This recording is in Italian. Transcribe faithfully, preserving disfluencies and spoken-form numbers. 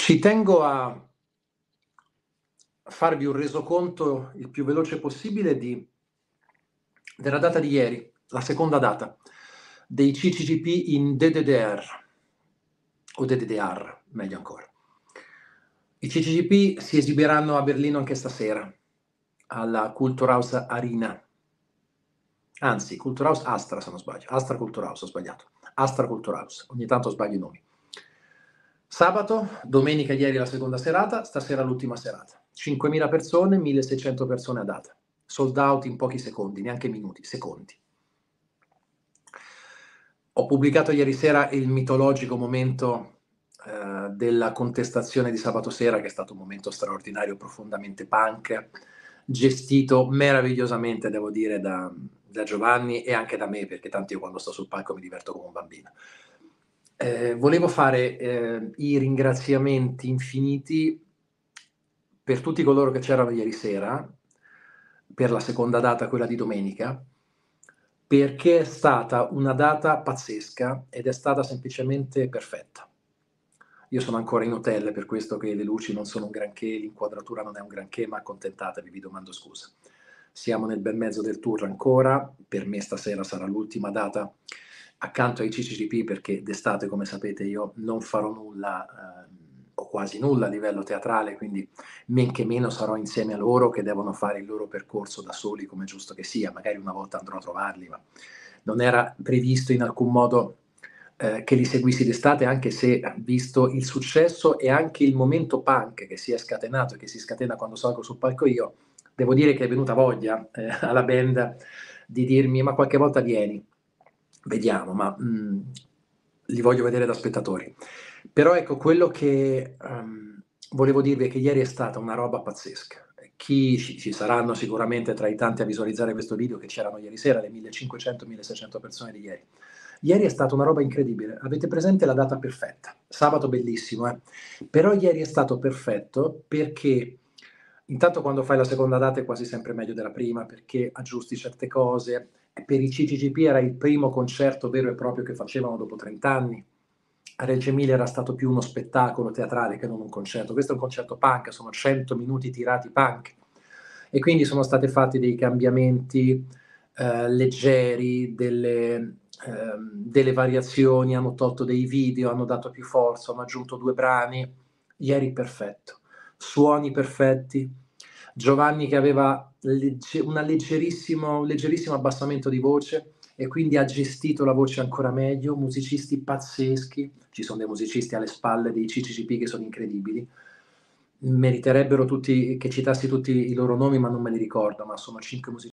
Ci tengo a farvi un resoconto il più veloce possibile di della data di ieri, la seconda data dei C C G P in D D D R o D D D R, meglio ancora. I C C G P si esibiranno a Berlino anche stasera, alla Kulturhaus Arena. Anzi, Kulturhaus Astra se non sbaglio, Astra Kulturhaus, ho sbagliato. Astra Kulturhaus, ogni tanto sbaglio i nomi. Sabato, domenica ieri la seconda serata, stasera l'ultima serata. cinquemila persone, milleseicento persone a data. Sold out in pochi secondi, neanche minuti, secondi. Ho pubblicato ieri sera il mitologico momento eh, della contestazione di sabato sera, che è stato un momento straordinario, profondamente punk, gestito meravigliosamente, devo dire, da, da Giovanni e anche da me, perché tanto io quando sto sul palco mi diverto come un bambino. Eh, volevo fare eh, i ringraziamenti infiniti per tutti coloro che c'erano ieri sera, per la seconda data, quella di domenica, perché è stata una data pazzesca ed è stata semplicemente perfetta. Io sono ancora in hotel, per questo che le luci non sono un granché, l'inquadratura non è un granché, ma accontentatevi, vi domando scusa. Siamo nel bel mezzo del tour ancora, per me stasera sarà l'ultima data accanto ai C C G P, perché d'estate, come sapete, io non farò nulla eh, o quasi nulla a livello teatrale, quindi men che meno sarò insieme a loro che devono fare il loro percorso da soli, come è giusto che sia. Magari una volta andrò a trovarli, ma non era previsto in alcun modo eh, che li seguissi d'estate, anche se, visto il successo e anche il momento punk che si è scatenato e che si scatena quando salgo sul palco io, devo dire che è venuta voglia eh, alla band di dirmi: ma qualche volta vieni. Vediamo, ma mh, li voglio vedere da spettatori. Però ecco, quello che um, volevo dirvi è che ieri è stata una roba pazzesca. Chi ci, ci saranno sicuramente tra i tanti a visualizzare questo video che c'erano ieri sera, le millecinquecento milleseicento persone di ieri. Ieri è stata una roba incredibile. Avete presente la data perfetta? Sabato bellissimo, eh? Però ieri è stato perfetto perché intanto quando fai la seconda data è quasi sempre meglio della prima, perché aggiusti certe cose. Per i C C G P era il primo concerto vero e proprio che facevano dopo trenta anni. A Reggio Emilia era stato più uno spettacolo teatrale che non un concerto. Questo è un concerto punk, sono cento minuti tirati punk. E quindi sono stati fatti dei cambiamenti eh, leggeri, delle, ehm, delle variazioni, hanno tolto dei video, hanno dato più forza, hanno aggiunto due brani. Ieri perfetto, suoni perfetti. Giovanni che aveva legge, una leggerissimo, un leggerissimo abbassamento di voce e quindi ha gestito la voce ancora meglio, musicisti pazzeschi, ci sono dei musicisti alle spalle dei C C C P che sono incredibili, meriterebbero tutti, che citassi tutti i loro nomi, ma non me li ricordo, ma sono cinque musicisti